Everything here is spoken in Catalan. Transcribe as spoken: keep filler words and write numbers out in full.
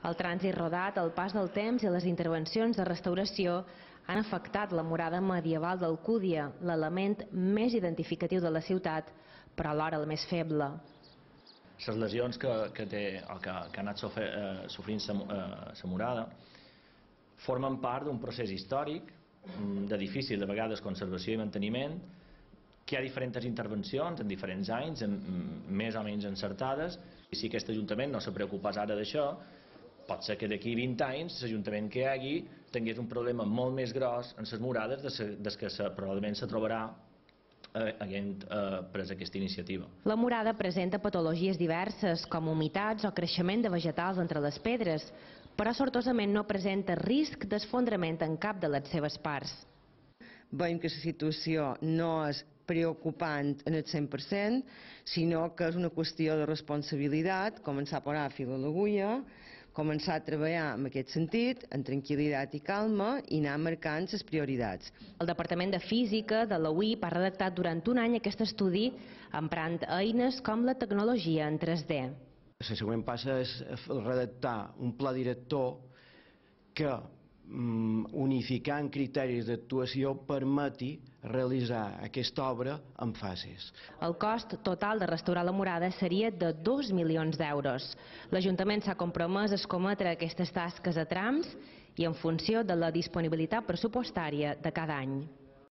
El trànsit rodat, el pas del temps i les intervencions de restauració han afectat la murada medieval d'Alcúdia, l'element més identificatiu de la ciutat, però alhora el més feble. Les lesions que, que, té, o que, que ha anat sofre, eh, sofrint la murada formen part d'un procés històric de difícil, de vegades, conservació i manteniment, que hi ha diferents intervencions en diferents anys, en, més o menys encertades, i si aquest Ajuntament no se preocupés ara d'això, pot ser que d'aquí vint anys l'Ajuntament que hi hagi tingués un problema molt més gros en les murades des que se, probablement se trobarà eh, havent eh, pres aquesta iniciativa. La murada presenta patologies diverses, com humitats o creixement de vegetals entre les pedres, però sortosament no presenta risc d'esfondrament en cap de les seves parts. Veiem que la situació no és preocupant en el cent per cent, sinó que és una qüestió de responsabilitat, començar a posar fil a l'agulla, començar a treballar en aquest sentit, amb tranquil·litat i calma, i anar marcant les prioritats. El Departament de Física de la U I P ha redactat durant un any aquest estudi emprant eines com la tecnologia en tres D. La següent passa és redactar un pla director que, unificant criteris d'actuació, permeti realitzar aquesta obra en fases. El cost total de restaurar la murada seria de dos milions d'euros. L'Ajuntament s'ha compromès a escometre aquestes tasques a trams i en funció de la disponibilitat pressupostària de cada any.